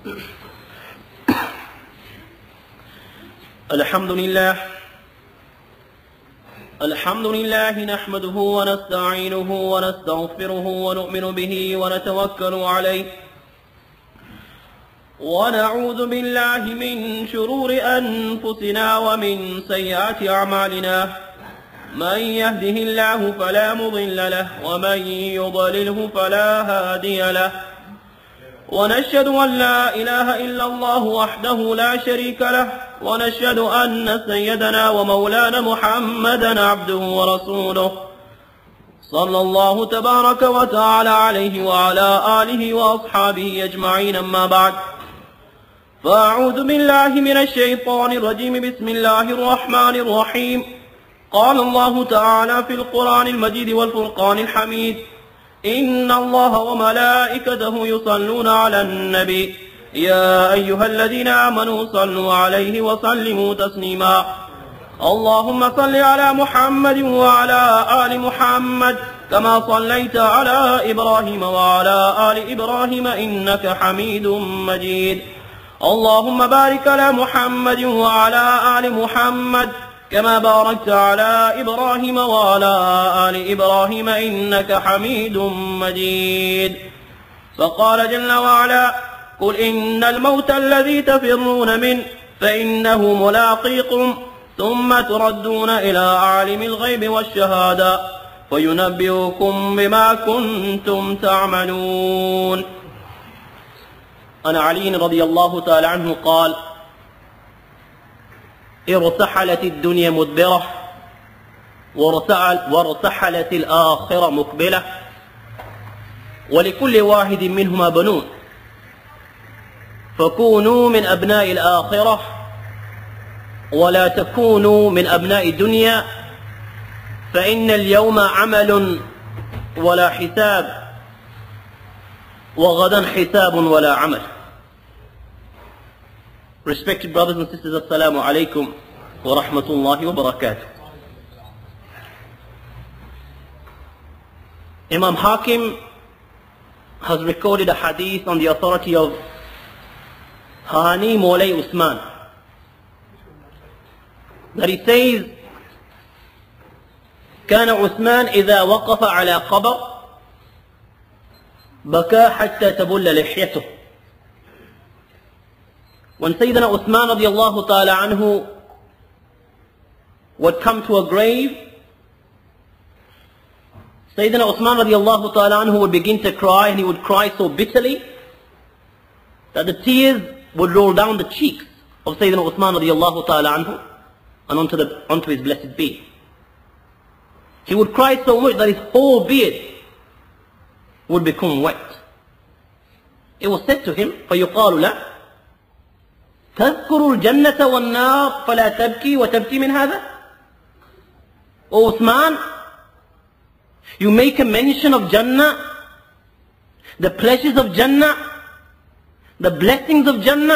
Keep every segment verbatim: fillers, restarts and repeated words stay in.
الحمد لله الحمد لله نحمده ونستعينه ونستغفره ونؤمن به ونتوكل عليه ونعوذ بالله من شرور أنفسنا ومن سيئات أعمالنا من يهده الله فلا مضل له ومن يضلله فلا هادي له ونشهد أن لا إله إلا الله وحده لا شريك له ونشهد أن سيدنا ومولانا محمدا عبده ورسوله صلى الله تبارك وتعالى عليه وعلى آله وأصحابه أجمعين. أما بعد، فأعوذ بالله من الشيطان الرجيم. بسم الله الرحمن الرحيم. قال الله تعالى في القرآن المجيد والفرقان الحميد: إن الله وملائكته يصلون على النبي يا أيها الذين آمنوا صلوا عليه وسلموا تسليما. اللهم صل على محمد وعلى آل محمد كما صليت على إبراهيم وعلى آل إبراهيم إنك حميد مجيد. اللهم بارك على محمد وعلى آل محمد كما باركت على إبراهيم وعلى آل إبراهيم إنك حميد مجيد. فقال جل وعلا: قل إن الموت الذي تفرون منه فإنه ملاقيكم ثم تردون إلى عالم الغيب والشهادة فينبئكم بما كنتم تعملون. عن علي رضي الله تعالى عنه قال: ارتحلت الدنيا مدبرة وارتحلت الآخرة مقبلة ولكل واحد منهما بنون، فكونوا من أبناء الآخرة ولا تكونوا من أبناء الدنيا، فإن اليوم عمل ولا حساب وغدا حساب ولا عمل. Respected brothers and sisters, Assalamu alaikum wa rahmatullahi wa barakatuh. Imam Hakim has recorded a hadith on the authority of Hani Mawlay Usman that he says: كان عثمان إذا وقف على قبر بكى حتى تبل لحيته. When Sayyidina Uthman radiallahu ta'ala anhu would come to a grave, Sayyidina Uthman radiallahu ta'ala anhu would begin to cry, and he would cry so bitterly that the tears would roll down the cheeks of Sayyidina Uthman radiallahu ta'ala anhu and onto, the, onto his blessed beard. He would cry so much that his whole beard would become wet. It was said to him, فَيُقَالُ لَهُ تذكر الجنة والنار فلا تبكي وتبكي من هذا. O Uthman, you make a mention of Jannah, the pleasures of Jannah, the blessings of Jannah,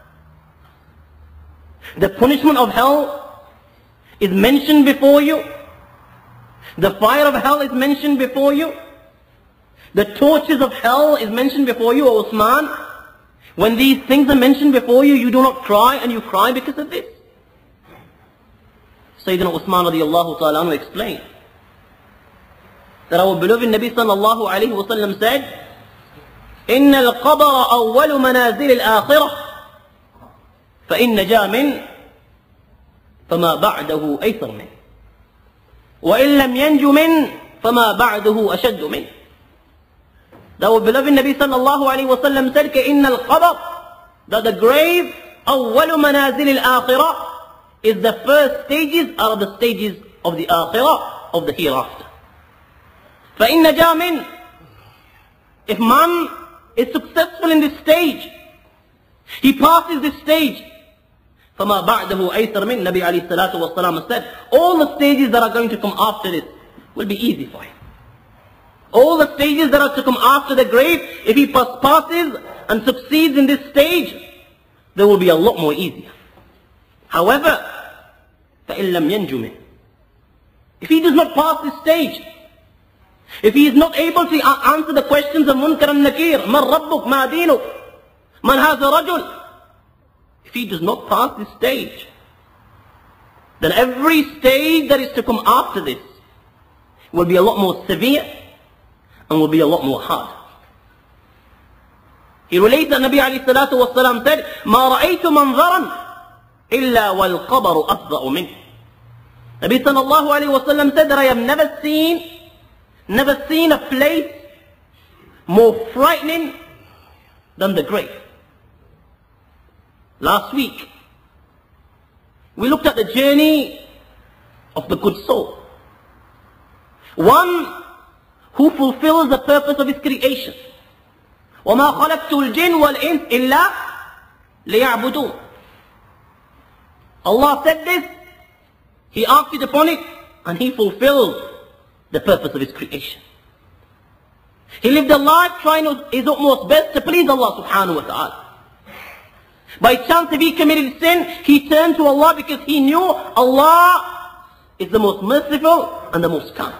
the punishment of hell is mentioned before you, the fire of hell is mentioned before you, the torches of hell is mentioned before you, O Uthman. When these things are mentioned before you, you do not cry, and you cry because of this. Sayyidina Uthman radiallahu ta'ala anhu explained that our beloved Nabi sallallahu alayhi wa sallam said: إن القبر أول منازل الآخرة فإن نجا من فما بعده أيسر منه وإن لم ينج من فما بعده أشد منه. That our beloved Nabi sallallahu alayhi wa sallam said: إن القبر, that the grave أول منازل الآخرة is the first stages out of the stages of the آخرة, of the hereafter. فإن نجا من, if man is successful in this stage, he passes this stage, فما بعده أيسر من, Nabi alayhi salatu wa salam said, all the stages that are going to come after this will be easy for him. All the stages that are to come after the grave, if he passes and succeeds in this stage, they will be a lot more easier. However, فَإِن لَمْ يَنْجُ مِنْ, if he does not pass this stage, if he is not able to answer the questions of Munkar and Nakir, مَنْ رَبُّكْ مَا دِينُكْ, Man has a rajul. If he does not pass this stage, then every stage that is to come after this will be a lot more severe and will be a lot more hard. He relates that Nabi alayhi salatu wasalam said, مَا رَأَيْتُ مَنْظَرًا إِلَّا وَالْقَبَرُ أَفْضَأُ مِنْهُ. Nabi sallallahu alayhi wasallam said that I have never seen, never seen a place more frightening than the grave. Last week, we looked at the journey of the good soul. One who fulfills the purpose of his creation. وَمَا خَلَقْتُ الْجِنَّ وَالْإِنسَ إِلَّا لِيَعْبُدُونَ. Allah said this, He acted upon it, and He fulfilled the purpose of His creation. He lived a life trying his utmost best to please Allah subhanahu wa ta'ala. By chance, if he committed sin, he turned to Allah because he knew Allah is the most merciful and the most kind.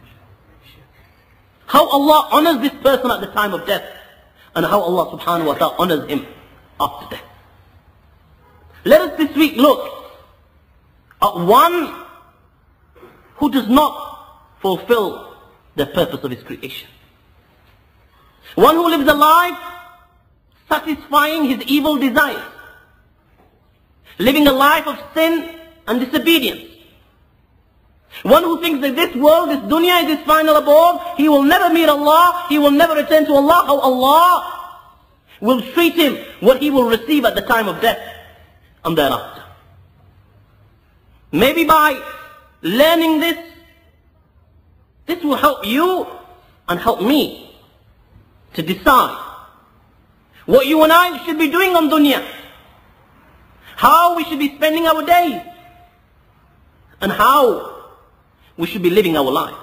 How Allah honors this person at the time of death, and how Allah subhanahu wa ta'ala honors him after death. Let us this week look at one who does not fulfill the purpose of his creation. One who lives a life satisfying his evil desires, living a life of sin and disobedience. One who thinks that this world, this dunya is his final abode, he will never meet Allah, he will never return to Allah, how Allah will treat him, what he will receive at the time of death and thereafter. Maybe by learning this, this will help you and help me to decide what you and I should be doing on dunya, how we should be spending our days, and how we should be living our lives.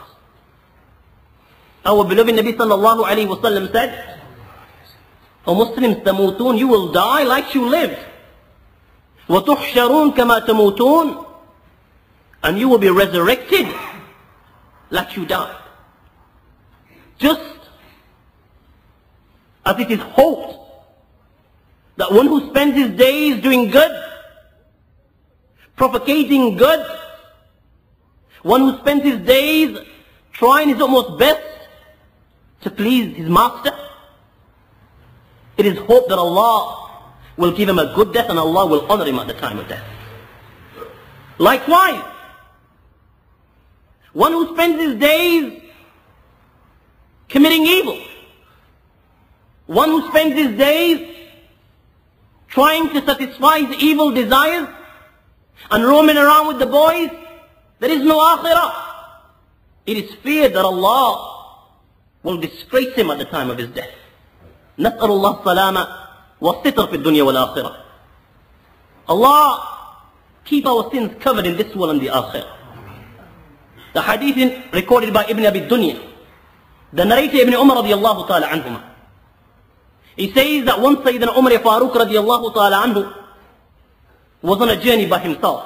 Our beloved Nabi sallallahu alayhi wa sallam said, O Muslims, tamutun, you will die like you lived. وَتُحْشَرُونَ كَمَا تَمُوتُونَ, and you will be resurrected like you died. Just as it is hoped that one who spends his days doing good, propagating good, one who spends his days trying his utmost best to please his master, it is hoped that Allah will give him a good death and Allah will honor him at the time of death. Likewise, one who spends his days committing evil, one who spends his days trying to satisfy his evil desires and roaming around with the boys, there is no akhirah. It is feared that Allah will disgrace him at the time of his death. نسأل الله السلامة والستر في الدنيا والآخرة. Allah keep our sins covered in this world and the akhirah. The hadith recorded by Ibn Abi Dunya, the narrator Ibn Umar radiallahu ta'ala anhuma. He says that once Sayyidina Umar Farooq radiallahu ta'ala anhu was on a journey by himself.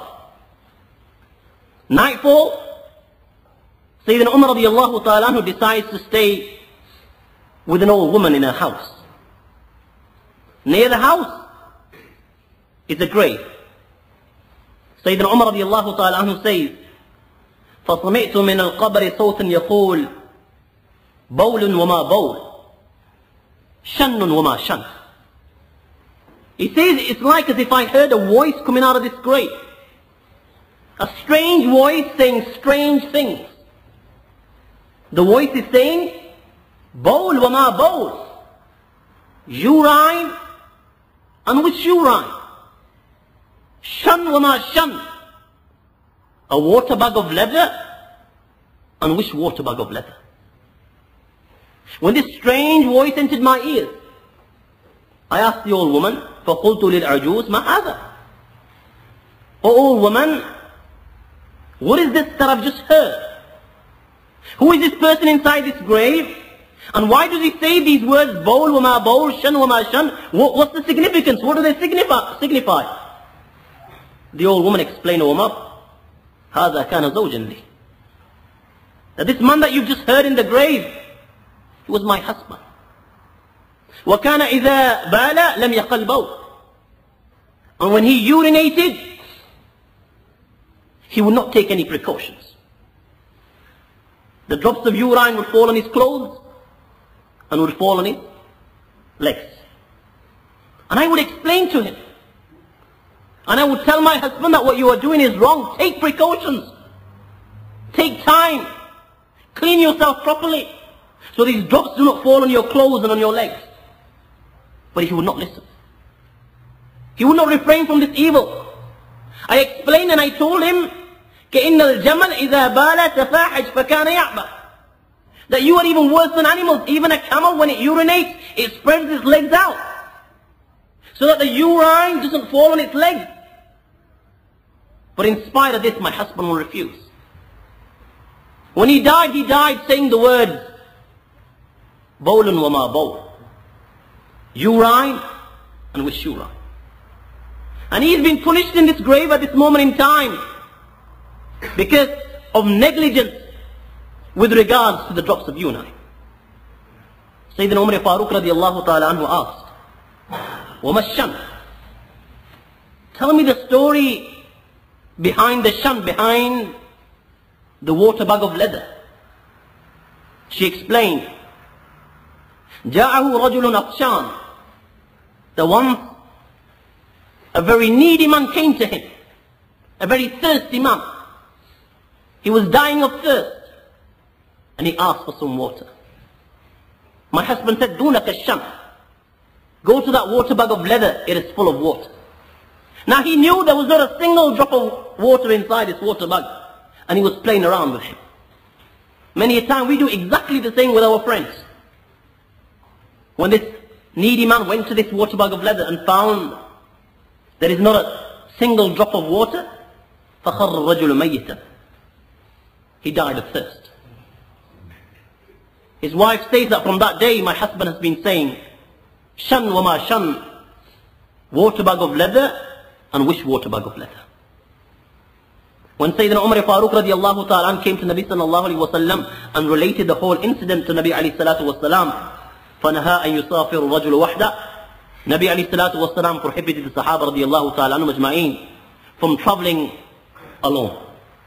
Nightfall, Sayyidina Umar radiallahu ta'ala anhu decides to stay with an old woman in her house. Near the house is a grave. Sayyidina Umar radiallahu ta'ala anhu says, فَصَمِعْتُ مِنَ الْقَبْرِ صَوْتًا يَقُولُ بَوْلٌ وَمَا بَوْلٌ شَنٌ وَمَا شَنٌ. He says, it's like as if I heard a voice coming out of this grave. A strange voice saying strange things. The voice is saying, Bawl wa ma bawl. Urine, and which urine? Shan wa ma shan. A water bag of leather, and which water bag of leather? When this strange voice entered my ears, I asked the old woman, فَقُلْتُ لِلْعَجُوزِ مَا هَذَا? O old woman, what is this that I've just heard? Who is this person inside this grave? And why does he say these words, Bawl wa ma bawl, Shan wa ma shan? What, what's the significance? What do they signify? signify? The old woman explained, O Umar, هَذَا كَانَ زَوْجًا لِي. That this man that you've just heard in the grave, he was my husband. وكان إذا بال لم يقل بول. And when he urinated, he would not take any precautions. The drops of urine would fall on his clothes and would fall on his legs. And I would explain to him. And I would tell my husband that what you are doing is wrong. Take precautions. Take time. Clean yourself properly, so these drops do not fall on your clothes and on your legs. But he would not listen. He would not refrain from this evil. I explained and I told him, كَإِنَّ الْجَمَلْ إِذَا بَالَ تَفَاحِجْ فَكَانَ يَعْبَى. That you are even worse than animals. Even a camel, when it urinates, it spreads its legs out, so that the urine doesn't fall on its legs. But in spite of this, my husband will refuse. When he died, he died saying the words, Bawlun wa ma bawl. Urine and which urine. And he has been punished in this grave at this moment in time because of negligence with regards to the drops of urine. Sayyidina Umar Farooq radiallahu ta'ala anhu asked, Wama shan? Tell me the story behind the shan, behind the water bag of leather. She explained, جاءه رجل أطشان. The one, a very needy man came to him, a very thirsty man. He was dying of thirst, and he asked for some water. My husband said, دونك الشم. Go to that water bag of leather, it is full of water. Now he knew there was not a single drop of water inside this water bag, and he was playing around with him. Many a time we do exactly the same with our friends. When this needy man went to this water bag of leather and found there is not a single drop of water, فَخَرَّ الرَّجُلُ مَيِّتًا. He died of thirst. His wife says that from that day my husband has been saying, Shan wa ma shan, water bag of leather, and which water bag of leather? When Sayyidina Umar Farooq radiallahu ta'ala came to Nabi sallallahu alayhi wa sallam and related the whole incident to Nabi alayhi salatu wa salam, فَنَهَا أَن يُسَافِرُ الرَّجُلُ وَحْدًا. Nabi alayhi salatu wa salam prohibited the Sahaba radiallahu ta'ala anhu majma'een from traveling alone.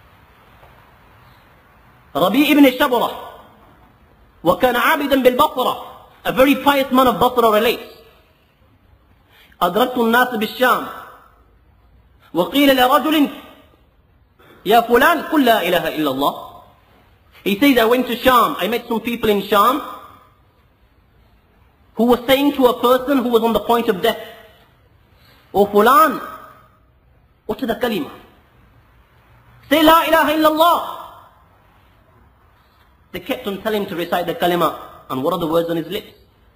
Rabi' ibn Shabra, وَكَانَ عَابِدًا بِالْبَصْرَةِ, a very pious man of Basra relates, أَدْرَكْتُ النَّاسِ بِالشَّامِ وَقِيلَ لِرَجُلٍ يَا فُلَانْ قُلْ لَا إِلَهَ إِلَّا اللَّهِ. He says, I went to Sham, I met some people in Sham who was saying to a person who was on the point of death, O Fulan, utter the kalima. Say La ilaha illallah. They kept on telling him to recite the kalima, and what are the words on his lips?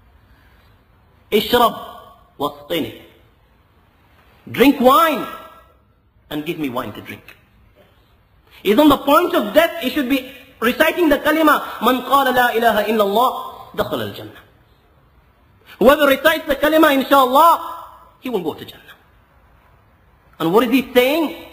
Ishrab wasqini. Drink wine and give me wine to drink. He's on the point of death, he should be reciting the kalima, Man qala la ilaha illallah, dakhala al-jannah. Whoever recites the kalima, inshallah, he will go to Jannah. And what is he saying?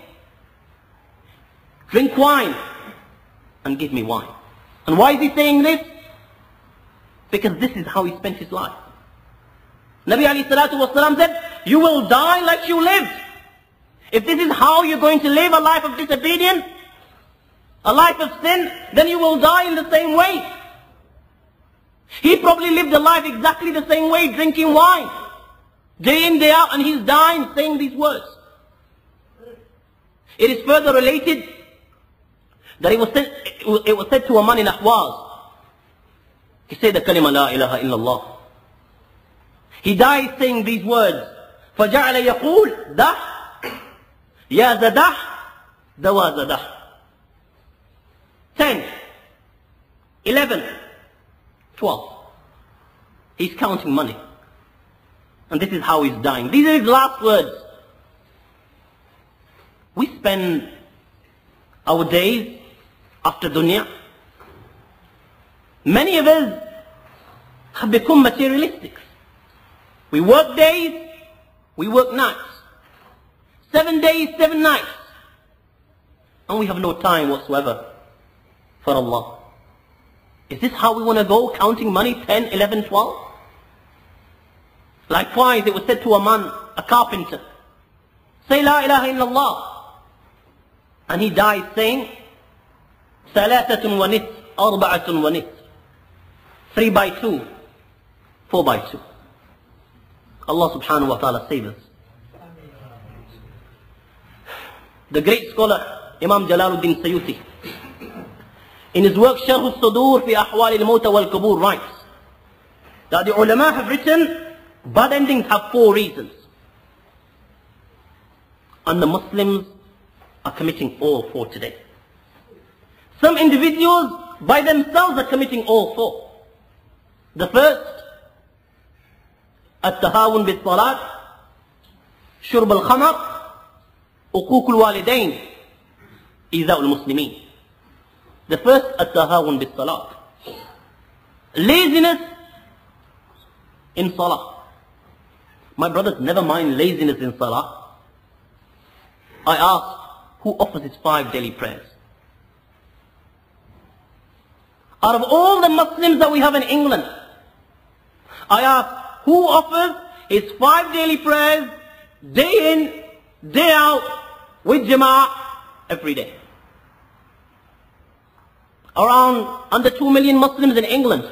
Drink wine and give me wine. And why is he saying this? Because this is how he spent his life. Nabi alayhi salatu wasalam said, you will die like you lived. If this is how you're going to live a life of disobedience, a life of sin, then you will die in the same way. He probably lived a life exactly the same way, drinking wine, day in, day out, and he's dying saying these words. It is further related that it was said, it was said to a man in Ahwaz. He said the kalima la ilaha illallah. He died saying these words. فَجَعَلَ يَقُولُ دَحْ يَا زَدَحْ دَوَا زَدَحْ. Ten, eleven, twelve. He's counting money. And this is how he's dying. These are his last words. We spend our days after dunya. Many of us have become materialistic. We work days, we work nights. Seven days, seven nights. And we have no time whatsoever for Allah. Is this how we want to go, counting money, ten, eleven, twelve? Likewise, it was said to a man, a carpenter, say La ilaha illallah. And he died saying, Thalathatun wa nis, arba'atun wa nis. Three by two, four by two. Allah subhanahu wa ta'ala save us. The great scholar, Imam Jalaluddin Suyuti, in his work Sharh al-Sudur fi Ahwal al-Mawta wal-Qubur, writes that the ulama have written bad endings have four reasons. And the Muslims are committing all four today. Some individuals by themselves are committing all four. The first, التهاون بالصلاة, شرب الخمر, حقوق الوالدين, إيذاء المسلمين. The first, التهاون بالصلاة, laziness in salah. My brothers, never mind laziness in salah. I ask, who offers his five daily prayers? Out of all the Muslims that we have in England, I ask, who offers his five daily prayers day in, day out, with Jama'ah, every day? Around under two million Muslims in England,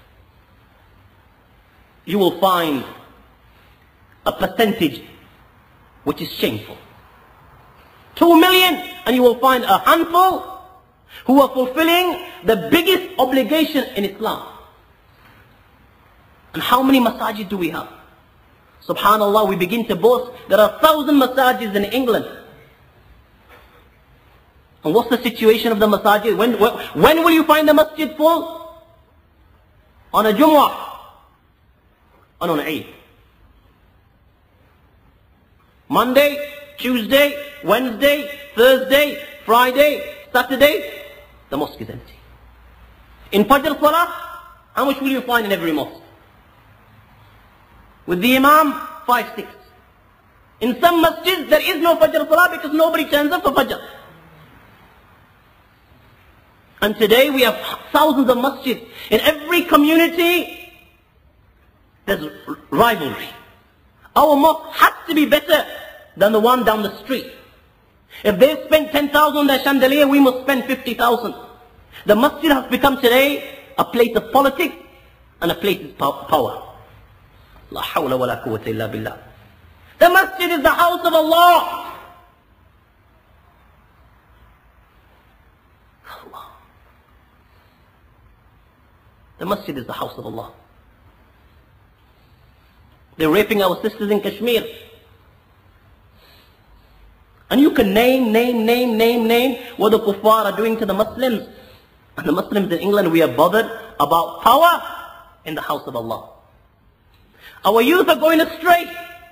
you will find a percentage which is shameful. Two million, and you will find a handful who are fulfilling the biggest obligation in Islam. And how many masajid do we have? Subhanallah, we begin to boast there are thousand masajid in England. And what's the situation of the masajid? When, when, when will you find the masjid full? On a Jumu'ah and on Eid. Monday, Tuesday, Wednesday, Thursday, Friday, Saturday, the mosque is empty. In Fajr Salah, how much will you find in every mosque? With the Imam, five, six. In some masjids, there is no Fajr Salah because nobody turns up for Fajr. And today we have thousands of masjids. In every community, there's rivalry. Our mosque has to be better than the one down the street. If they spend ten thousand on their chandelier, we must spend fifty thousand. The masjid has become today a place of politics and a place of power. La hawla wa la quwwata illa billah. The masjid is the house of Allah. Allah. The masjid is the house of Allah. They're raping our sisters in Kashmir. And you can name, name, name, name, name what the kuffar are doing to the Muslims. And the Muslims in England, we are bothered about power in the house of Allah. Our youth are going astray.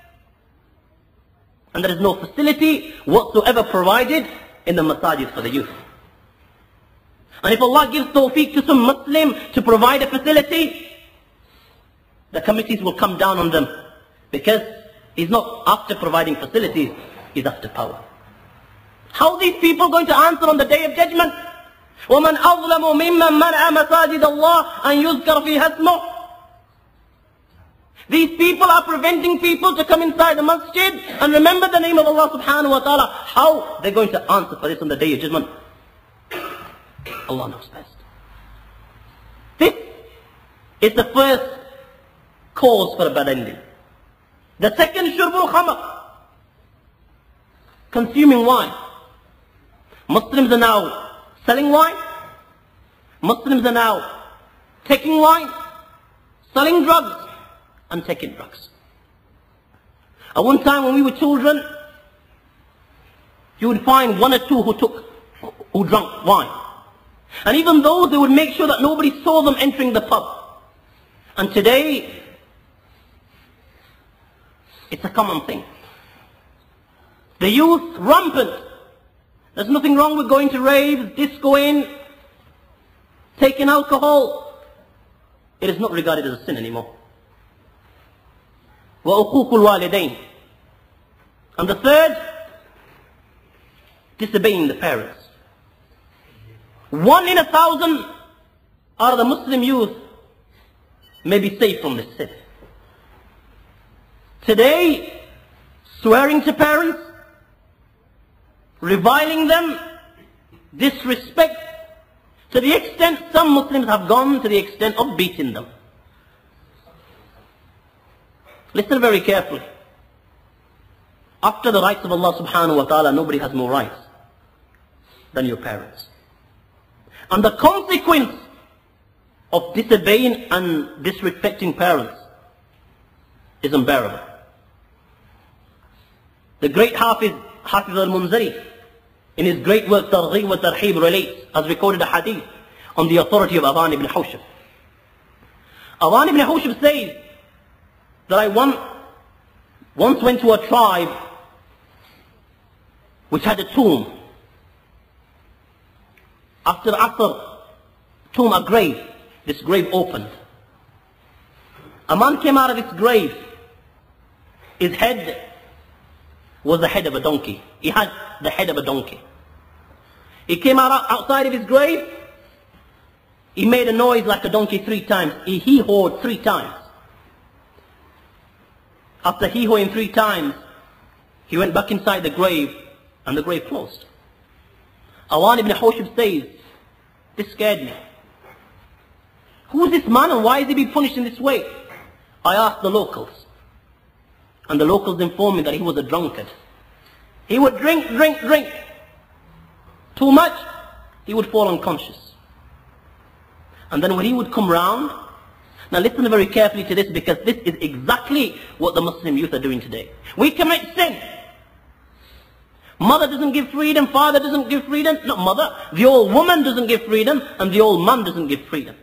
And there is no facility whatsoever provided in the masajid for the youth. And if Allah gives tawfiq to some Muslim to provide a facility, the committees will come down on them. Because he's not after providing facilities, he's after power. How are these people going to answer on the day of judgment? وَمَنْ أَظْلَمُ مِمَّنْ مَنْعَ مَسَاجِدَ اللَّهِ أَنْ يُذْكَرَ فِيهَا اسْمُهُ. These people are preventing people to come inside the masjid and remember the name of Allah subhanahu wa ta'ala. How are they going to answer for this on the day of judgment? Allah knows best. This is the first cause for a bad ending. The second, shurbul khamr, consuming wine. Muslims are now selling wine. Muslims are now taking wine, selling drugs, and taking drugs. At one time when we were children, you would find one or two who took, who drank wine. And even those, they would make sure that nobody saw them entering the pub. And today, it's a common thing. The youth, rampant. There's nothing wrong with going to raves, discoing, taking alcohol. It is not regarded as a sin anymore. وَأُقُوقُ الْوَالِدَيْنِ. And the third, disobeying the parents. One in a thousand out of the Muslim youth may be saved from this sin. Today, swearing to parents, reviling them, disrespect, to the extent some Muslims have gone to the extent of beating them. Listen very carefully. After the rights of Allah subhanahu wa ta'ala, nobody has more rights than your parents. And the consequence of disobeying and disrespecting parents is unbearable. The great Hafiz, Hafiz al-Munzari, in his great work Targhib wa Tarhib relates, has recorded a hadith on the authority of Awan ibn Hawshab. Awan ibn Hawshab says that I once, once went to a tribe which had a tomb. After Asr, tomb, a grave, this grave opened. A man came out of this grave. His head was the head of a donkey. He had the head of a donkey. He came out outside of his grave. He made a noise like a donkey three times. He hee-hawed three times. After hee-hawing three times, he went back inside the grave and the grave closed. Awan ibn Hawshab says, this scared me. Who is this man and why is he being punished in this way? I asked the locals. And the locals informed me that he was a drunkard. He would drink, drink, drink. Too much, he would fall unconscious. And then when he would come round, now listen very carefully to this, because this is exactly what the Muslim youth are doing today. We commit sin. Mother doesn't give freedom, father doesn't give freedom. Not mother, the old woman doesn't give freedom, and the old man doesn't give freedom.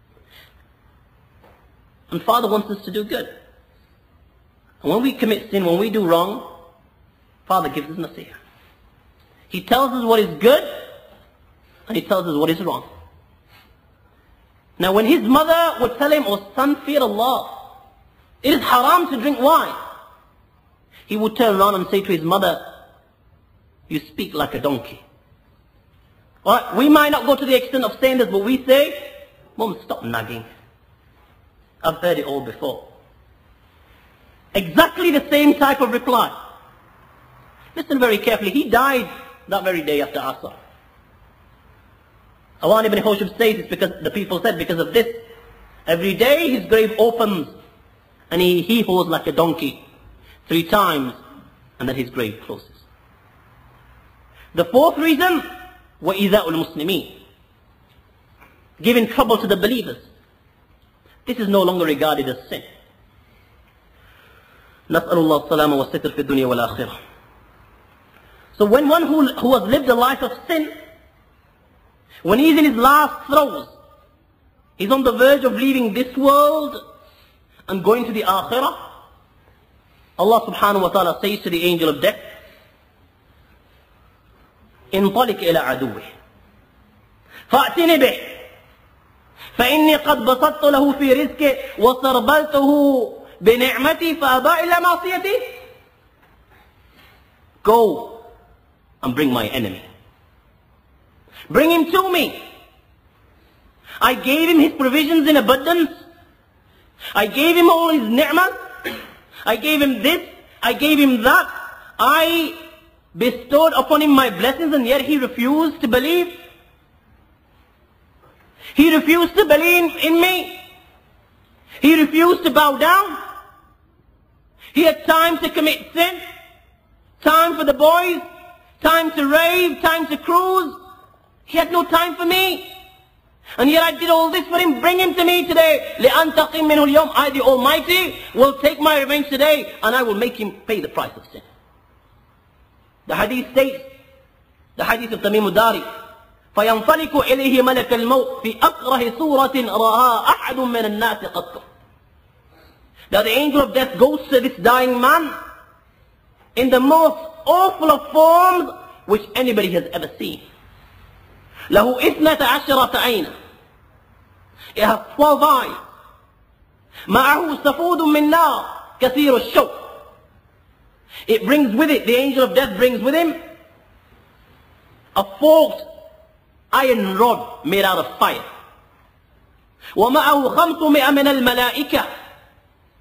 And father wants us to do good. And when we commit sin, when we do wrong, father gives us nasihah. He tells us what is good, and he tells us what is wrong. Now when his mother would tell him, oh son, fear Allah, it is haram to drink wine, he would turn around and say to his mother, you speak like a donkey. Alright, we might not go to the extent of saying this, but we say, Mom, stop nagging. I've heard it all before. Exactly the same type of reply. Listen very carefully. He died that very day after Asr. Awan ibn Hawshab says it's because the people said because of this. Every day his grave opens and he hee-haws like a donkey three times and then his grave closes. The fourth reason, وَإِذَاءُ الْمُسْلِمِينَ, giving trouble to the believers. This is no longer regarded as sin. نسأل الله السلامة والستر في الدنيا والآخرة. So when one who, who has lived a life of sin, when he's in his last throes, he's on the verge of leaving this world and going to the Akhirah, Allah subhanahu wa ta'ala says to the angel of death, انطلق إلى عدوه فأتني به فإني قد بسطت له في رزقه وسربلته بنعمتي فأبى إلى معصيتي. Go and bring my enemy. Bring him to me. I gave him his provisions in abundance. I gave him all his ni'mah. I gave him this. I gave him that. I bestowed upon him my blessings, and yet he refused to believe. He refused to believe in me. He refused to bow down. He had time to commit sin, time for the boys, time to rave, time to cruise. He had no time for me. And yet I did all this for him. Bring him to me today. لِأَنْتَقِمْ مِنْهُ الْيَوْمِ, I, the Almighty, will take my revenge today, and I will make him pay the price of sin. The hadith states, the hadith of Tamim al-Dari, فَيَنْطَلِكُ إِلَيْهِ مَلَكَ الْمَوْتِ فِي أَقْرَهِ صُورَةٍ رَآهَا أَحَدٌ مِّنَ النَّاسِ قَطٌّ. That the angel of death goes to this dying man in the most awful of forms which anybody has ever seen. له اثنتا عشرة عينا. It has twelve eyes. معه سفود من نار كثير الشوك. It brings with it, the angel of death brings with him a forked iron rod made out of fire. ومعه خمسمائة من الملائكة.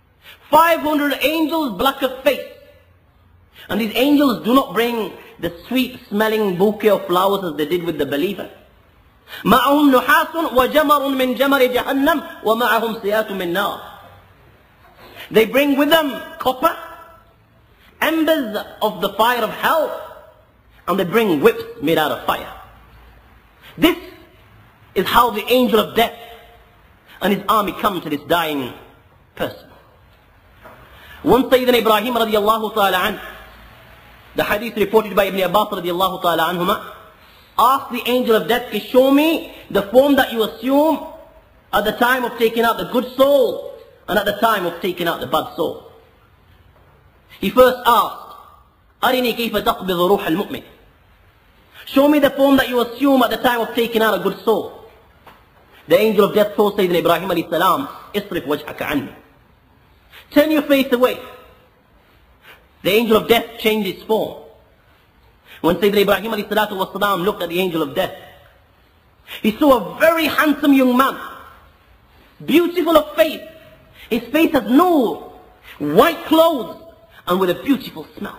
five hundred angels, black of face. And these angels do not bring the sweet smelling bouquet of flowers as they did with the believer. معهم نحاس وجمر من جمر جهنم ومعهم سيات من نار. They bring with them copper, embers of the fire of hell, and they bring whips made out of fire. This is how the angel of death and his army come to this dying person. Once Sayyidina Ibrahim radiallahu ta'ala anh, the hadith reported by Ibn Abbas radiallahu ta'ala anhuma, asked the angel of death, show me the form that you assume at the time of taking out the good soul and at the time of taking out the bad soul. He first asked, أرني كيف تقبض روح المؤمن. Show me the form that you assume at the time of taking out a good soul. The angel of death told Sayyidina Ibrahim alayhi salam, اصرف وجهك عني. Turn your face away. The angel of death changed its form. When Sayyidina Ibrahim alayhi salatu wasalam looked at the angel of death, he saw a very handsome young man, beautiful of face. His face has nur, white clothes, and with a beautiful smell.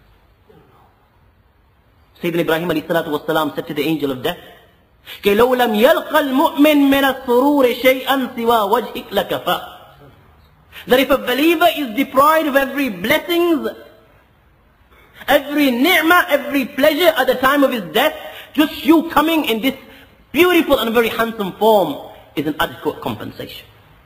Sayyidina Ibrahim alayhi salatu wasalam said to the angel of death, كي لو لم يلقى المؤمن من السرور شيئا سوى وجهك لكفى. That if a believer is deprived of every blessings, every ni'mah, every pleasure at the time of his death, just you coming in this beautiful and very handsome form is an adequate compensation.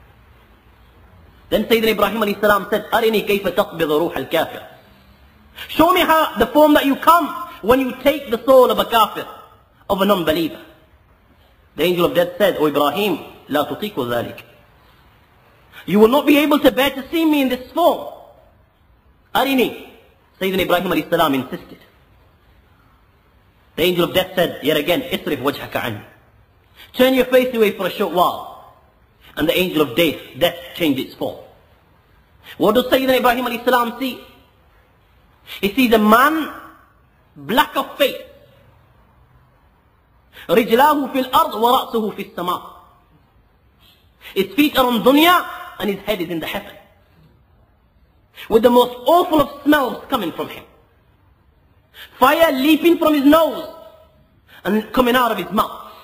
Then Sayyidina Ibrahim alayhi salam said, أرني كيف تقبض روح الكافر. Show me how the form that you come when you take the soul of a kafir, of a non-believer. The angel of death said, O Ibrahim, لا تطيق ذلك. You will not be able to bear to see me in this form. Arini. Sayyidina Ibrahim alayhi salam insisted. The angel of death said, yet again, isrif wajhaka anni. Turn your face away for a short while. And the angel of death, death changed its form. What does Sayyidina Ibrahim alayhi salam see? He sees a man, black of face. رجلاه في الأرض ورأسه في السماء. His feet are on dunya and his head is in the heaven. With the most awful of smells coming from him. Fire leaping from his nose and coming out of his mouth.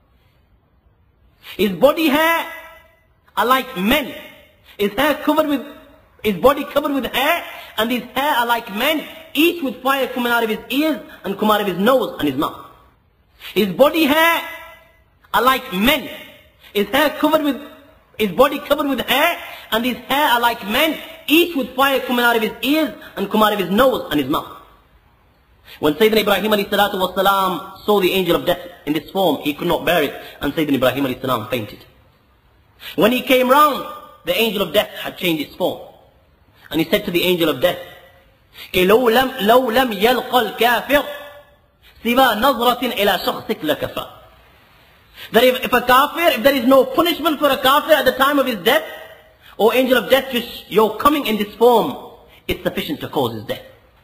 His body hair are like men. His hair covered with, his body covered with hair, and his hair are like men, each with fire coming out of his ears and come out of his nose and his mouth. His body hair are like men. His hair covered with, his body covered with hair, and his hair are like men, each with fire coming out of his ears and come out of his nose and his mouth. When Sayyidina Ibrahim alayhi salatu wasalam saw the angel of death in this form, he could not bear it, and Sayyidina Ibrahim alayhi salam fainted. When he came round, the angel of death had changed its form. And he said to the angel of death, كي لو لم لو لم يلقى الكافر سوى نظرة إلى شخصك لكفى. That if, if a kafir, if there is no punishment for a kafir at the time of his death, or angel of death, just your coming in this form is sufficient to cause his death.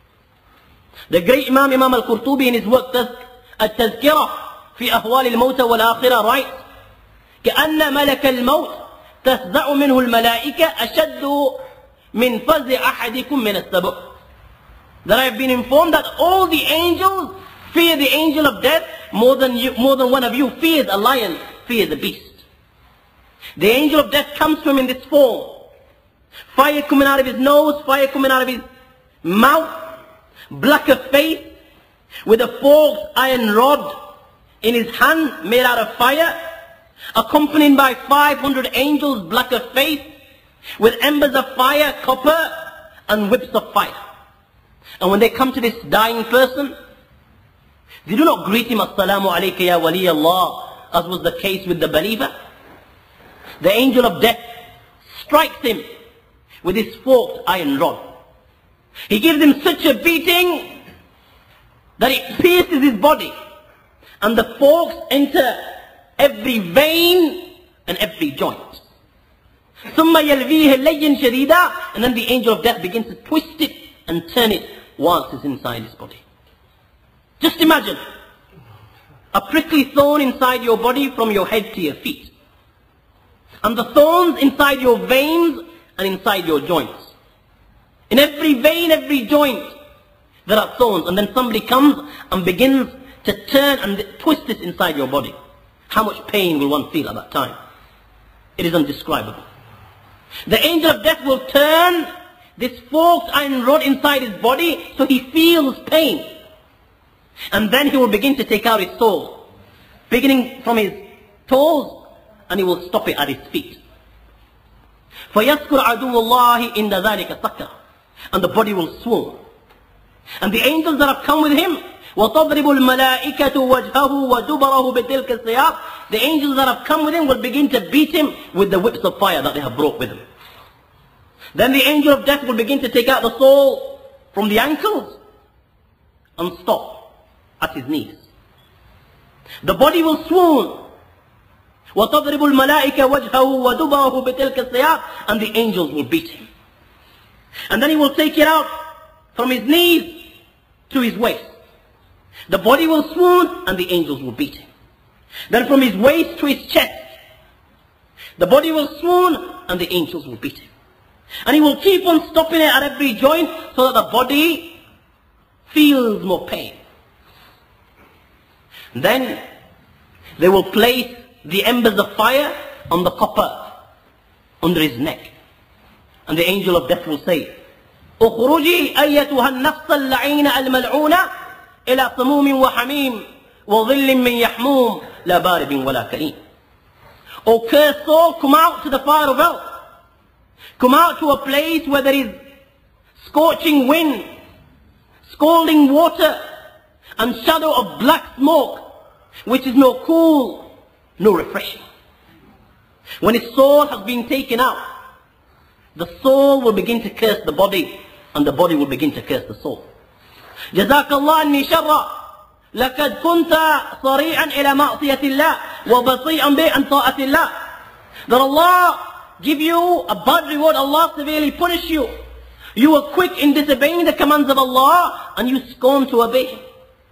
The great Imam Imam al-Qurtubi in his work التذكرة في أهوال الموت والآخرة writes كأن ملك الموت تفزع منه الملائكة أشد من فزع أحدكم من السبع. That I have been informed that all the angels fear the angel of death more than you, more than one of you fears a lion, fears a beast. The angel of death comes to him in this form. Fire coming out of his nose, fire coming out of his mouth, black of face, with a forked iron rod in his hand made out of fire, accompanied by five hundred angels, black of face, with embers of fire, copper, and whips of fire. And when they come to this dying person, they do not greet him, Assalamu alayka ya wali Allah, as was the case with the believer. The angel of death strikes him with his forked iron rod. He gives him such a beating that it pierces his body, and the forks enter every vein and every joint. ثم يلويه ليا شديدا, and then the angel of death begins to twist it and turn it whilst it's inside his body. Just imagine a prickly thorn inside your body from your head to your feet, and the thorns inside your veins and inside your joints. In every vein, every joint, there are thorns. And then somebody comes and begins to turn and twist this inside your body. How much pain will one feel at that time? It is undescribable. The angel of death will turn this forked iron rod inside his body so he feels pain. And then he will begin to take out his soul, beginning from his toes, and he will stop it at his feet. فَيَذْكُرْ عَدُوُّ اللَّهِ إِنَّ ذَلِكَ سَكَرٌ. And the body will swoon. And the angels that have come with him, وَتَضْرِبُ الْمَلَائِكَةُ وَجْهَهُ وَدُبَرَهُ بِتِلْكَ السِّيَاقِ. The angels that have come with him will begin to beat him with the whips of fire that they have brought with him. Then the angel of death will begin to take out the soul from the ankles and stop at his knees. The body will swoon. وَتَضْرِبُ الْمَلَائِكَ وَجْهَهُ وَدُبَرَهُ بِتِلْكَ السِّيَاقِ. And the angels will beat him. And then he will take it out from his knees to his waist. The body will swoon and the angels will beat him. Then from his waist to his chest, the body will swoon and the angels will beat him. And he will keep on stopping it at every joint so that the body feels more pain. Then they will place the embers of fire on the copper under his neck. And the angel of death will say, اخرجي أيتها النفس اللعينة الملعونة إلى سموم وحميم وظل من يحموم لا بارد ولا كريم. O cursed soul, come out to the fire of hell. Come out to a place where there is scorching wind, scalding water, and shadow of black smoke, which is no cool, no refreshing. When his soul has been taken out, the soul will begin to curse the body, and the body will begin to curse the soul. جزاك الله أني شر لقد كنت صريعا إلى معصية الله وبطيئا بأن طاعة الله. That Allah give you a bad reward, Allah severely punish you. You were quick in disobeying the commands of Allah and you scorn to obey Him.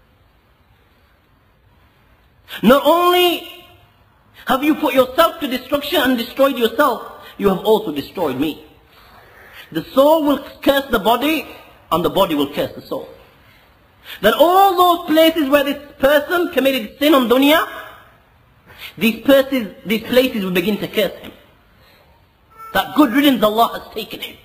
Not only have you put yourself to destruction and destroyed yourself, you have also destroyed me. The soul will curse the body and the body will curse the soul. That all those places where this person committed sin on dunya, these places, these places will begin to curse him. That good riddance Allah has taken him.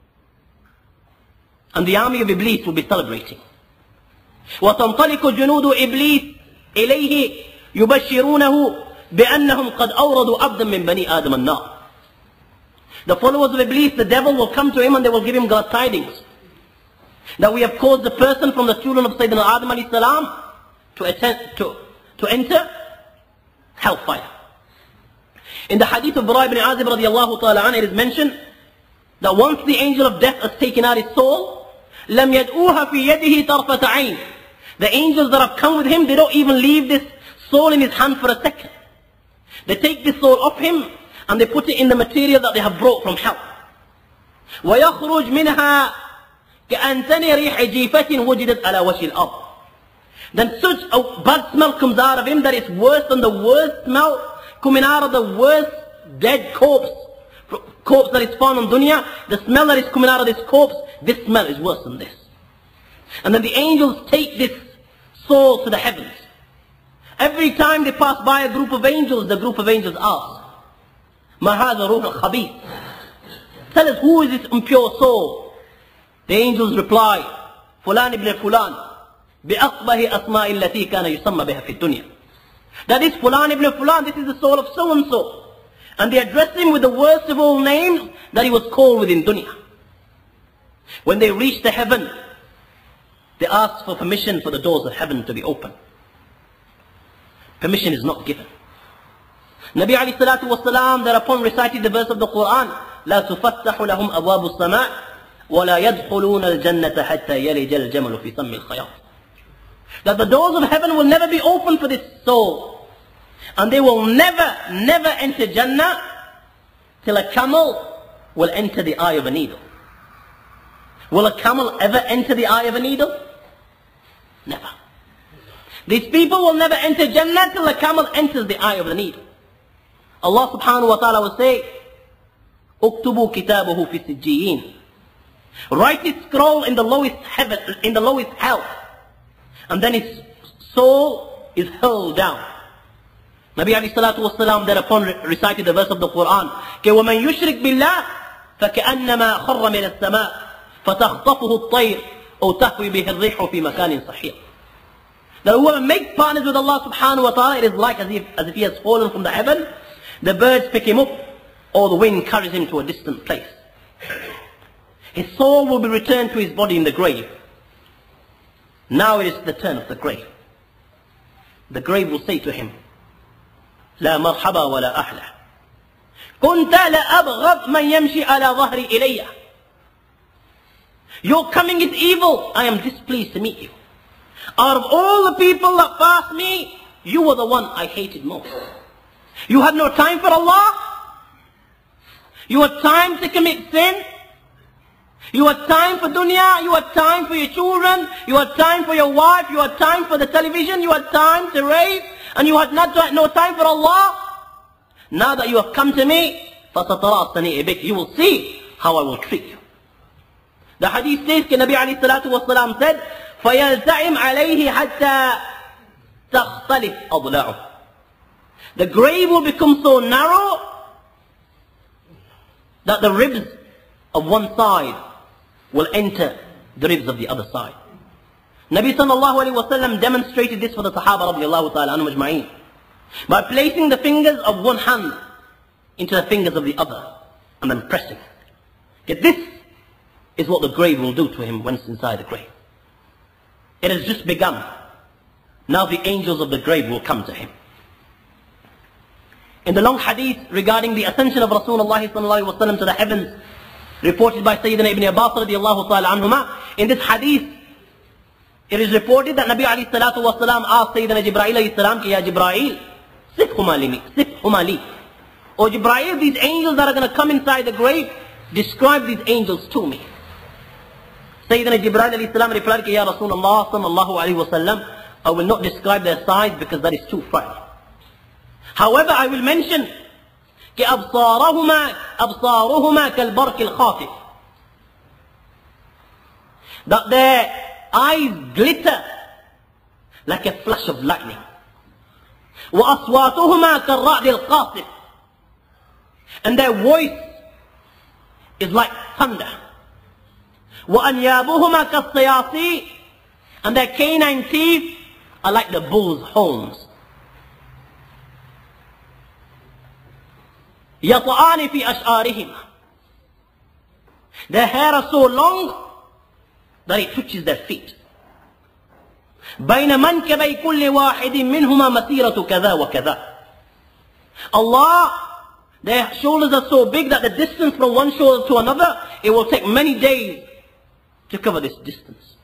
And the army of Iblis will be celebrating. وَتَنْطَلِقُ جُنُودُ إِبْلِيسِ إِلَيْهِ يُبَشِّرُونَهُ بِأَنَّهُمْ قَدْ أَوْرَدُوا عَبْدًا مِّن بَنِي آدَمَ النَّارِ. The followers of Iblis, the devil, will come to him and they will give him glad tidings that we have caused the person from the children of Sayyidina Adam alayhi salam to, attend, to, to enter hellfire. In the hadith of Bara ibn Azib radiallahu ta'ala an, it is mentioned that once the angel of death has taken out his soul, لَمْ يَدْعُوهَا فِي يَدِهِ طَرْفَةَ عَيْنٍ. The angels that have come with him, they don't even leave this soul in his hand for a second. They take this soul off him and they put it in the material that they have brought from hell. وَيَخْرُجْ مِنْهَا كأنتني ريح جيفة وجدت على وجه الأرض. Then such a bad smell comes out of him that it's worse than the worst smell coming out of the worst dead corpse, corpse that is found on dunya. The smell that is coming out of this corpse, this smell is worse than this. And then the angels take this soul to the heavens. Every time they pass by a group of angels, the group of angels ask, ما هذا روح الخبيث. Tell us, who is this impure soul? The angels reply, فلان ابن فلان بأقبه أسماء التي كان يسمى بها في الدنيا. That is فلان ابن فلان, this is the soul of so and so. And they address him with the worst of all names that he was called with in dunya. When they reach the heaven, they ask for permission for the doors of heaven to be open. Permission is not given. Nabi alayhi salatu was salam thereupon recited the verse of the Quran, لا تفتح لهم أبواب السماء وَلَا يَدْخُلُونَ الْجَنَّةَ حَتَّى يَلِجَ الْجَمَلُ فِي سَمِّ الْخَيَاطِ. That the doors of heaven will never be open for this soul. And they will never, never enter Jannah till a camel will enter the eye of a needle. Will a camel ever enter the eye of a needle? Never. These people will never enter Jannah till a camel enters the eye of the needle. Allah subhanahu wa ta'ala will say, اكتبوا كتابه في سجيين. Write his scroll in the lowest heaven, in the lowest hell, and then his soul is hurled down. Nabi alayhi salatu wasalam thereupon recited the verse of the Quran, وَمَنْ يُشْرِكْ بِاللَّهِ فَكَأَنَّمَا خَرَّ مِنَ السَّمَاءِ فَتَخْطَفُهُ الطَّيْرُ أَوْ تَهْوِي بِهِ الرِّيحُ فِي مَكَانٍ صَحِيحٍ. That whoever makes partners with Allah subhanahu wa ta'ala, it is like as if, as if he has fallen from the heaven. The birds pick him up, or the wind carries him to a distant place. His soul will be returned to his body in the grave. Now it is the turn of the grave. The grave will say to him, لا مرحبا ولا أهلا كنت لأبغض من يمشي على ظهري إلي. Your coming is evil. I am displeased to meet you. Out of all the people that passed me, you were the one I hated most. You had no time for Allah. You had time to commit sin. You had time for dunya. You had time for your children. You had time for your wife. You had time for the television. You had time to rave. And you had not, no time for Allah. Now that you have come to me, فَسَتَرَى بِكَ, you will see how I will treat you. The hadith says, Nabi alayhi salatu wasalam said, فَيَلْتَعِمْ عَلَيْهِ حَتَّى تَخْتَلِفْ أَضْلَعُهُ. The grave will become so narrow that the ribs of one side will enter the ribs of the other side. Nabi sallallahu alayhi wa sallam demonstrated this for the Sahaba radiallahu ta'ala anhum ajma'een by placing the fingers of one hand into the fingers of the other and then pressing. Yet this is what the grave will do to him once inside the grave. It has just begun. Now the angels of the grave will come to him. In the long hadith regarding the ascension of Rasulullah sallallahu alayhi wa sallam to the heavens, reported by Sayyidina Ibn Abbas radiallahu ta'ala anhuma, in this hadith, it is reported that Nabi alayhi salatu wa salam asked Sayyidina Jibreel alayhi salam, Ya Jibreel, sifhuma li, sifhuma li. O Jibreel, these angels that are going to come inside the grave, describe these angels to me. Sayyidina Jibreel alayhi salam replied, Ya Rasulullah sallallahu alayhi wa sallam, I will not describe their size because that is too frightening. However, I will mention أبصارهما أبصارهما كالبرق الخاطف, that their eyes glitter like a flash of lightning. وأصواتهما كالرعد القاصف, and their voice is like thunder. وأنيابهما كالصياصي, and their canine teeth are like the bull's horns. يطعان في أشعارهما, their hair are so long that it touches their feet. بين منكبي كل واحد منهما مسيرة كذا وكذا. Allah, their shoulders are so big that the distance from one shoulder to another, it will take many days to cover this distance.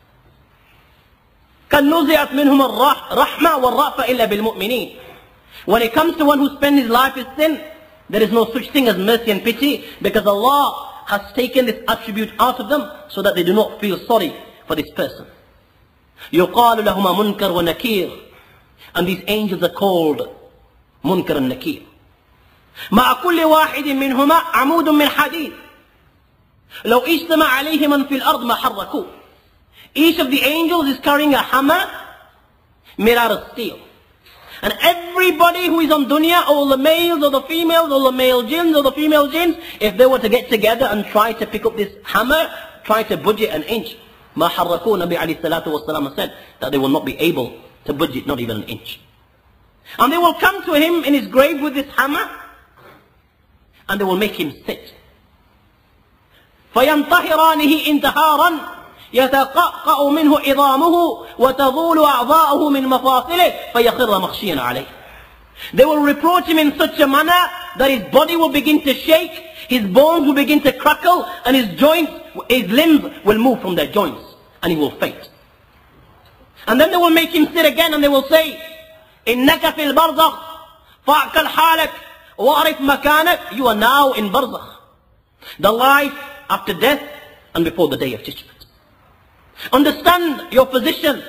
كَنْ نُزِعَتْ مِنْهُمَ الرَّحْمَةِ وَالرَّأْفَةِ إِلَّا بِالْمُؤْمِنِينَ. When it comes to one who spends his life in sin, there is no such thing as mercy and pity, because Allah has taken this attribute out of them so that they do not feel sorry for this person. يُقَالُ لَهُمَا مُنْكَرٌ وَنَكِيرٌ, and these angels are called Munkar and Nakir. مع كل واحد منهما عمود من حديد لو اجتمع عليه من في الأرض ما حركوه. Each of the angels is carrying a hammer made out of steel. And everybody who is on dunya, all the males or the females, all the male jinns or the female jinns, if they were to get together and try to pick up this hammer, try to budge it an inch, ما حركوه, Nabi alayhi salatu wasalam said that they will not be able to budge it, not even an inch. And they will come to him in his grave with this hammer, and they will make him sit. فَيَنْطَهِرَانِهِ انْتَهَارًا يتقطع منه عظامه وتظول أعضاؤه من مفاصله فيخر مخشيا عليه. They will reproach him in such a manner that his body will begin to shake, his bones will begin to crackle, and his joints, his limbs will move from their joints, and he will faint. And then they will make him sit again, and they will say, إِنَّكَ فِي الْبَرْزَخِ فَأَعْقَلْ حَالَكَ وَأَعْرِفْ مَكَانَكَ. You are now in barzakh, the life after death and before the day of judgment. Understand your position.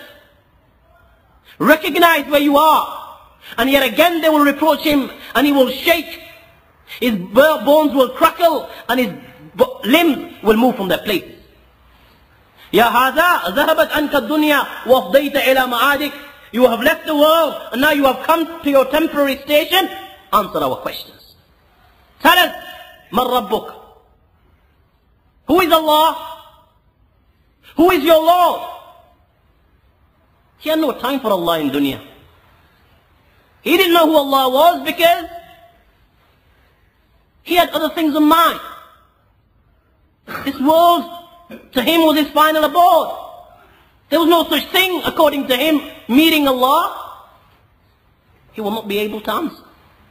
Recognize where you are. And yet again they will reproach him, and he will shake. His bones will crackle and his limbs will move from their places. Ya hada, zahabat anka dunya wa afdayta ila ma'adik. You have left the world and now you have come to your temporary station. Answer our questions. Tell us, man rabbuk? Who is Allah? Who is your Lord? He had no time for Allah in dunya. He didn't know who Allah was because he had other things in mind. This world, to him, was his final abode. There was no such thing, according to him, meeting Allah. He will not be able to answer.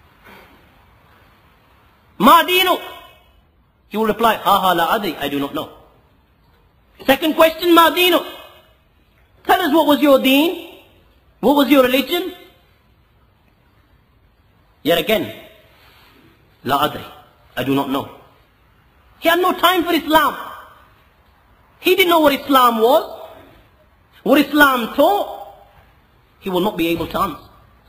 Ma dinu? He will reply, ha ha la adri, I do not know. Second question, ma dinu? Tell us, what was your deen? What was your religion? Yet again, la adri, I do not know. He had no time for Islam. He didn't know what Islam was, what Islam taught. He will not be able to answer.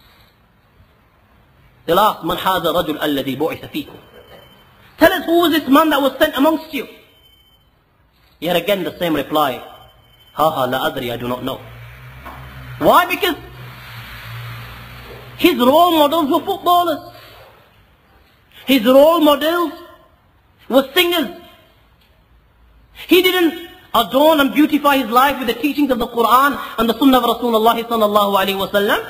They'll ask, man hadha rajul alladhi bu'itha fikum? Tell us, who was this man that was sent amongst you? Yet again the same reply, ha ha la adri, I do not know. Why? Because his role models were footballers. His role models were singers. He didn't adorn and beautify his life with the teachings of the Quran and the Sunnah of Rasulullah sallallahu alaihi wasallam.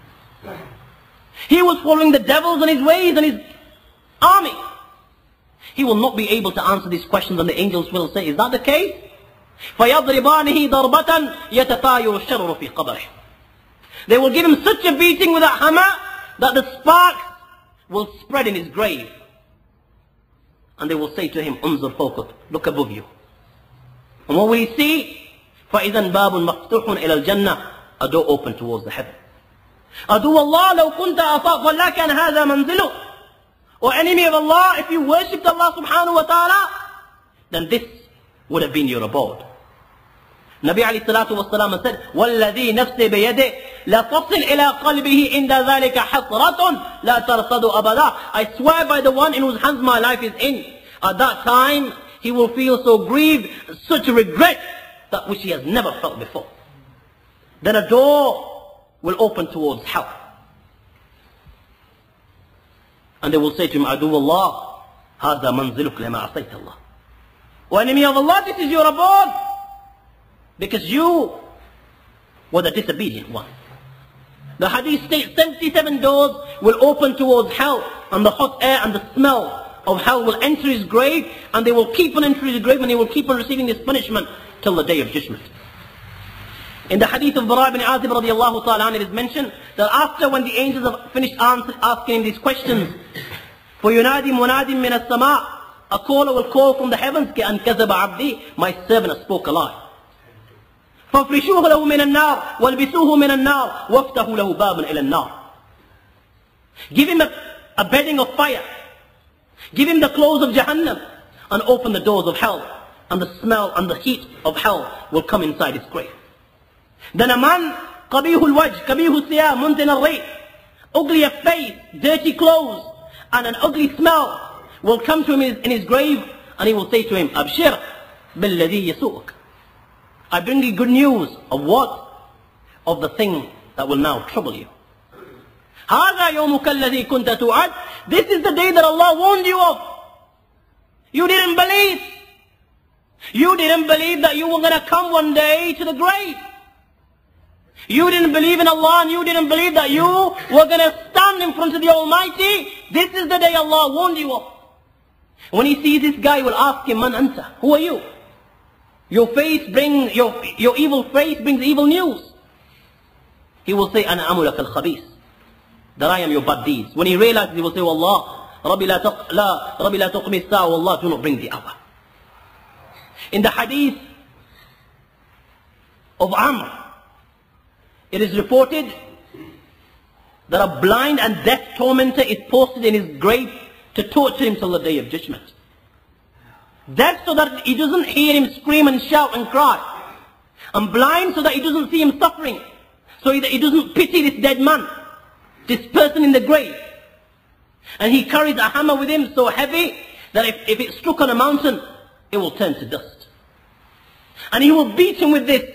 He was following the devils and his ways and his army. He will not be able to answer these questions, and the angels will say, is that the case? فَيَضْرِبَانِهِ ضَرْبَةً يَتَطَايُرُ الشَّرُّ فِي قَبْرِهِ. They will give him such a beating with a hammer that the sparks will spread in his grave. And they will say to him, unzur fawqak, look above you. And what will he see? فَإِذًا بَابٌ مَفْتُحٌ إِلَى الْجَنَّةِ. A door open towards the heaven. أَدُوَّ اللَّهِ لَوْ كُنْتَ أَطَاقَ لَا كَانَ هَذَا مَنْزِلُهُ. O enemy of Allah, if you worshipped Allah subhanahu wa ta'ala, then this would have been your abode. Nabi alayhi salatu wa salam said, وَالَّذِي نَفْسِ بِيَدِهِ لَتَصِلْ إِلَىٰ قَلْبِهِ إِنَّ ذَلِكَ حَسْرَةٌ لَا تَرْصَدُ أَبَدًا. I swear by the one in whose hands my life is in. At that time, he will feel so grieved, such regret, that which he has never felt before. Then a door will open towards hell. And they will say to him, عَدُوَّ اللَّهِ هَذَا مَنْزِلُكَ لَمَا عَصَيْتَ اللَّهِ. O enemy of Allah, this is your abode, because you were the disobedient one. The hadith states seventy-seven doors will open towards hell, and the hot air and the smell of hell will enter his grave, and they will keep on entering his grave, and he will keep on receiving this punishment till the day of judgment. In the hadith of Bara ibn Azib radiallahu ta'ala, it is mentioned that after, when the angels have finished answer, asking him these questions, فَيُنَادِي مُنَادٍ مِنَ السَّمَاءِ, a caller will call from the heavens, كَأَنْ كَذَبَ عَبْدِي, my servant has spoke a lie. فَافْرِشُوهُ لَهُ مِنَ النَّارِ وَالْبِسُوهُ مِنَ النَّارِ وَافْتَحُوا لَهُ بَابًا إِلَى النَّارِ. Give him a, a bedding of fire. Give him the clothes of Jahannam, and open the doors of hell, and the smell and the heat of hell will come inside his grave. Then a man, قَبِيهُ الْوَجْهِ قَبِيهُ السِّيَاءِ مُنْتِنَ الرِّيْحِ, ugly of face, dirty clothes, and an ugly smell will come to him in his grave, and he will say to him, أَبْشِرْ بِالَّذِي يَسُوءُكَ. I bring you good news of what? Of the thing that will now trouble you. هَذَا يَوْمُكَ الَّذِي كُنْتَ تُوعَدْ. This is the day that Allah warned you of. You didn't believe. You didn't believe that you were going to come one day to the grave. You didn't believe in Allah, and you didn't believe that you were going to stand in front of the Almighty. This is the day Allah warned you of. When he sees this guy, he will ask him, Man anta? Who are you? Your face brings, your, your evil face brings evil news. He will say, Ana amulak al-khabis, that I am your bad deeds. When he realizes, he will say, Wallah, Rabbi la tuqmi as-sa'a, Wallah, do not bring the hour. In the hadith of Amr, it is reported that a blind and deaf tormentor is posted in his grave to torture him till the day of judgment. Deaf so that he doesn't hear him scream and shout and cry. And blind so that he doesn't see him suffering. So that he doesn't pity this dead man, this person in the grave. And he carries a hammer with him so heavy that if, if it struck on a mountain, it will turn to dust. And he will beat him with this.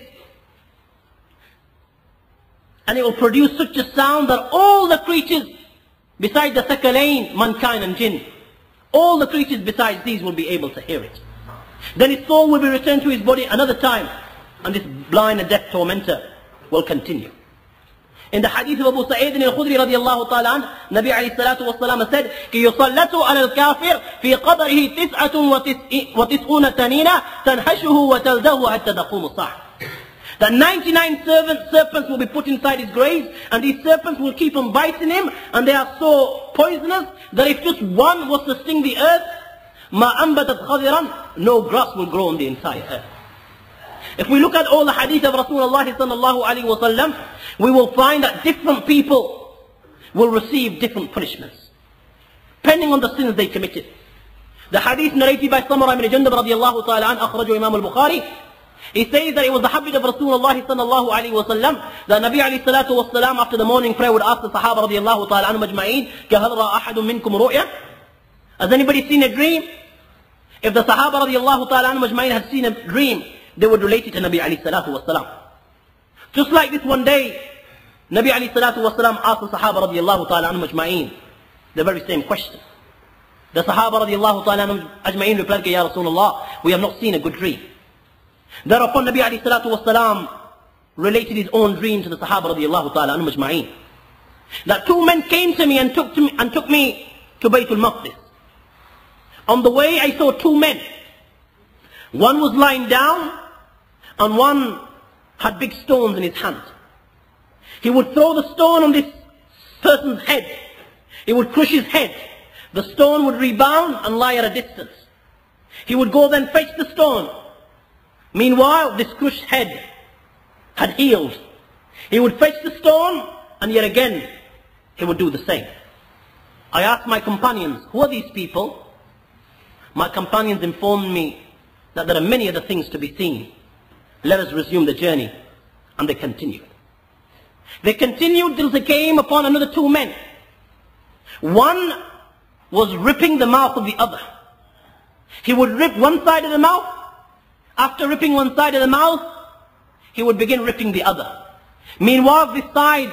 And it will produce such a sound that all the creatures, besides the Thaqalain, mankind and jinn, all the creatures besides these will be able to hear it. Then his soul will be returned to his body another time, and this blind and deaf tormentor will continue. In the hadith of Abu Sa'id al-Khudri radiyallahu ta'ala anh, Nabi alayhi salatu wa salam said, كي يصلت على الكافر في قبره تسعة وتسعون تنينة تنحشه وتلده حتى تقوم الساعة. That ninety-nine servants, serpents will be put inside his grave, and these serpents will keep on biting him, and they are so poisonous that if just one was to sting the earth, ما أنبتت خضرا, no grass will grow on the entire earth. If we look at all the hadith of Rasulullah sallallahu alaihi wasallam, we will find that different people will receive different punishments, depending on the sins they committed. The hadith narrated by Samura ibn Jundub radiyallahu ta'ala an, akhrajahu Imam al-Bukhari, he says that it was the habit of Rasulullah sallallahu alaihi wasallam that Nabi alayhi salatu wasalam after the morning prayer would ask the Sahaba radiyallahu ta'ala anhum ajma'een, كَهَلْ رَأَ أَحَدٌ مِّنْكُمْ رُؤْيَةً? Has anybody seen a dream? If the Sahaba radiyallahu ta'ala anhum ajma'een had seen a dream, they would relate it to Nabi alayhi salatu wasalam. Just like this one day, Nabi alayhi salatu wasalam asked the Sahaba radiyallahu ta'ala anhum ajma'een the very same question. The Sahaba radiyallahu ta'ala anhum ajma'een replied, Ya Rasulullah, we have not seen a good dream. Thereupon Nabi alayhi salatu wasalam related his own dream to the Sahaba radiyallahu ta'ala anhum ajma'een. That two men came to me and took, to me, and took me to Baytul Maqdis. On the way I saw two men. One was lying down and one had big stones in his hand. He would throw the stone on this person's head. He would crush his head. The stone would rebound and lie at a distance. He would go then fetch the stone. Meanwhile, this crushed head had healed. He would fetch the stone and yet again he would do the same. I asked my companions, who are these people? My companions informed me that there are many other things to be seen. Let us resume the journey. And they continued. They continued till they came upon another two men. One was ripping the mouth of the other. He would rip one side of the mouth. After ripping one side of the mouth, he would begin ripping the other. Meanwhile, this side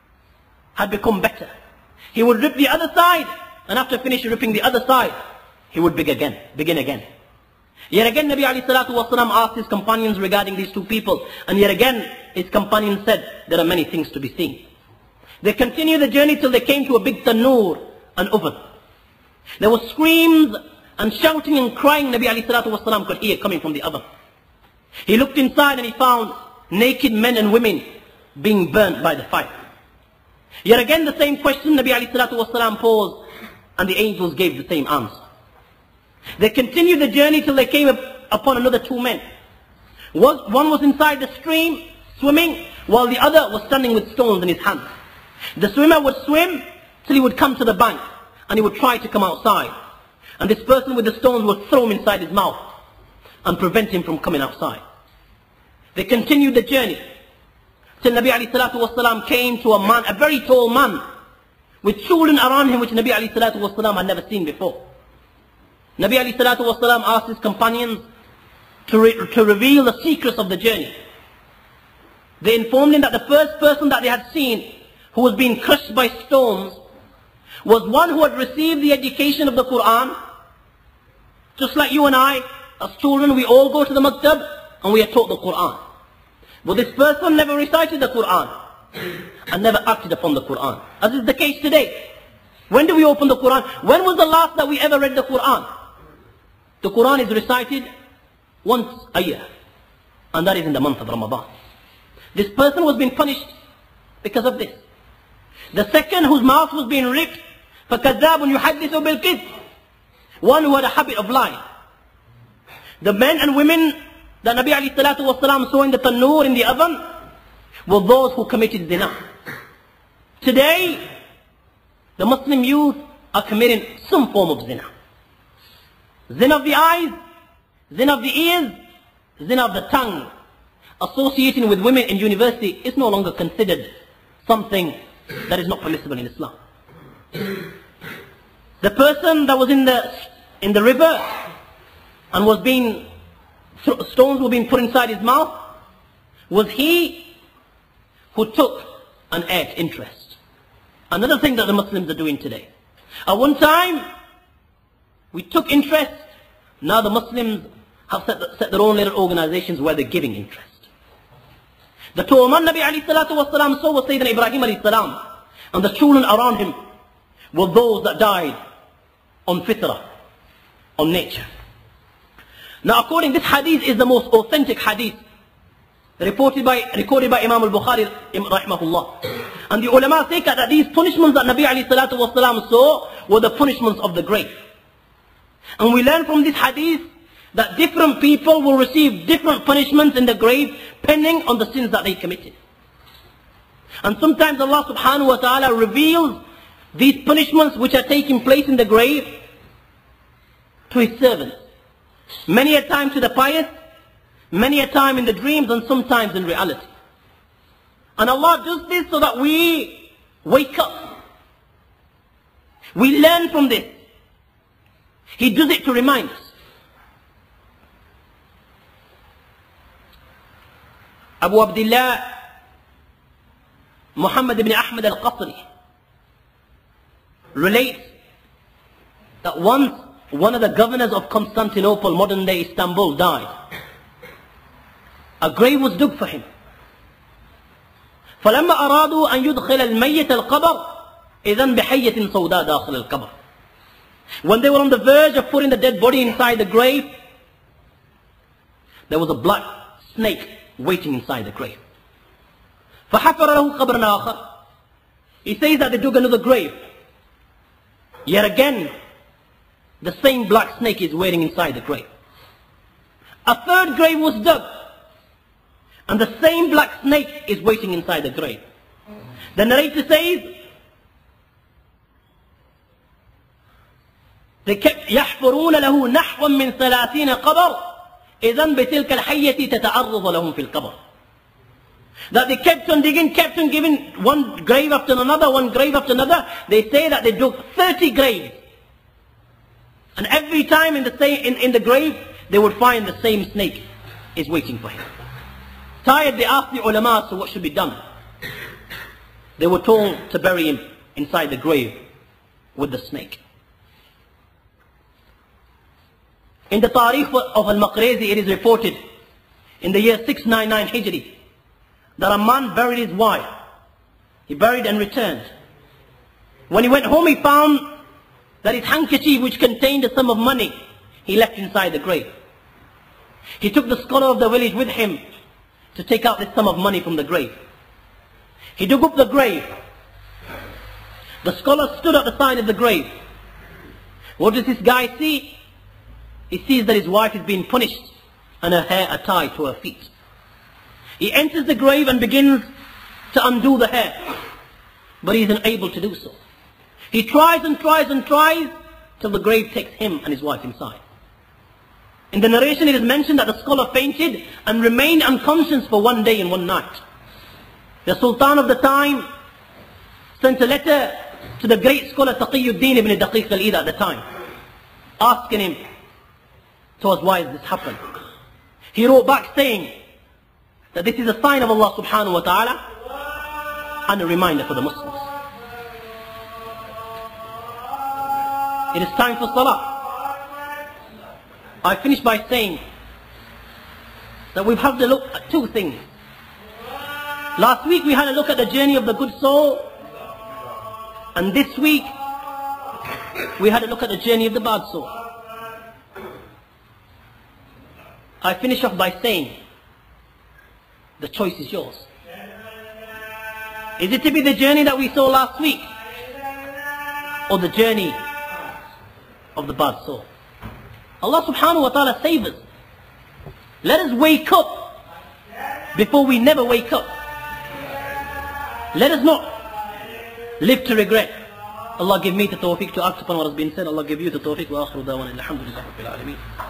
had become better. He would rip the other side, and after finishing ripping the other side, he would begin again. Begin again. Yet again, Nabi alayhi salatu wasalam asked his companions regarding these two people, and yet again, his companions said, there are many things to be seen. They continued the journey till they came to a big tannoor, an oven. There were screams and shouting and crying Nabi alayhi salatu wasalam could hear coming from the oven. He looked inside and he found naked men and women being burnt by the fire. Yet again the same question Nabi alayhi salatu wasalam posed, and the angels gave the same answer. They continued the journey till they came up upon another two men. One was inside the stream swimming, while the other was standing with stones in his hands. The swimmer would swim till he would come to the bank, and he would try to come outside. And this person with the stones would throw him inside his mouth and prevent him from coming outside. They continued the journey till Nabi alayhi salatu wasalam came to a man, a very tall man, with children around him which Nabi alayhi salatu wasalam had never seen before. Nabi alayhi salatu wasalam asked his companions to, re to reveal the secrets of the journey. They informed him that the first person that they had seen who was being crushed by stones was one who had received the education of the Quran. Just like you and I, as children, we all go to the maktab and we are taught the Quran. But this person never recited the Quran and never acted upon the Quran, as is the case today. When do we open the Quran? When was the last that we ever read the Quran? The Quran is recited once a year, and that is in the month of Ramadan. This person was being punished because of this. The second whose mouth was being ripped, فَكَذَّابٌ يُحَدِّثُ بِالْكِذْبِ, one who had a habit of lying. The men and women that Nabi alayhi salatu wasalam saw in the tannoor, in the oven, were those who committed zina. Today, the Muslim youth are committing some form of zina. Zina of the eyes, zina of the ears, zina of the tongue. Associating with women in university is no longer considered something that is not permissible in Islam. The person that was in the, in the river and was being, stones were being put inside his mouth, was he who took and ate interest. Another thing that the Muslims are doing today. At one time, we took interest. Now the Muslims have set, set their own little organizations where they're giving interest. The two Umar Nabi alayhi salatu was salam saw was Sayyidina Ibrahim alayhi salam, and the children around him were those that died on fitrah, on nature. Now according, this hadith is the most authentic hadith reported by, recorded by Imam al-Bukhari rahimahullah. And the ulama say that these punishments that Nabi alayhi salatu was salam saw were the punishments of the grave. And we learn from this hadith that different people will receive different punishments in the grave depending on the sins that they committed. And sometimes Allah subhanahu wa ta'ala reveals these punishments which are taking place in the grave to His servants. Many a time to the pious, many a time in the dreams, and sometimes in reality. And Allah does this so that we wake up. We learn from this. He does it to remind us. Abu Abdullah Muhammad ibn Ahmad al-Qasri relates that once one of the governors of Constantinople, modern day Istanbul, died. A grave was dug for him. فلما أرادوا أن يدخل الميت القبر إذن بحية سوداء داخل القبر. When they were on the verge of putting the dead body inside the grave, there was a black snake waiting inside the grave. فحفر له قبر آخر. He says that they dug another grave. Yet again, the same black snake is waiting inside the grave. A third grave was dug, and the same black snake is waiting inside the grave. The narrator says, they kept يحفرون له نحو من ثلاثين قبر إذن بتلك الحية تتعرض لهم في القبر. That they kept on digging, kept on giving one grave after another, one grave after another. They say that they dug thirty graves. And every time in the, same, in, in the grave, they would find the same snake is waiting for him. Tired, they asked the ulama, so what should be done? They were told to bury him inside the grave with the snake. In the Tarikh of Al-Maqrizi, it is reported in the year six ninety-nine Hijri that a man buried his wife. He buried and returned. When he went home, he found that his handkerchief, which contained a sum of money, he left inside the grave. He took the scholar of the village with him to take out this sum of money from the grave. He dug up the grave. The scholar stood at the side of the grave. What does this guy see? He sees that his wife is being punished and her hair are tied to her feet. He enters the grave and begins to undo the hair, but he is unable to do so. He tries and tries and tries till the grave takes him and his wife inside. In the narration it is mentioned that the scholar fainted and remained unconscious for one day and one night. The Sultan of the time sent a letter to the great scholar Taqiyuddin ibn Daqiq al-Eid at the time, asking him, "So why has this happened?" He wrote back saying that this is a sign of Allah subhanahu wa ta'ala and a reminder for the Muslims. It is time for Salah. I finish by saying that we've had a look at two things. Last week we had a look at the journey of the good soul, and this week we had a look at the journey of the bad soul. I finish off by saying the choice is yours. Is it to be the journey that we saw last week, or the journey of the bad soul? Allah subhanahu wa ta'ala save us. Let us wake up before we never wake up. Let us not live to regret. Allah give me the tawfiq to act upon what has been said. Allah give you the tawfiq. Wa akhiru dawana alhamdulillahi rabbil alameen.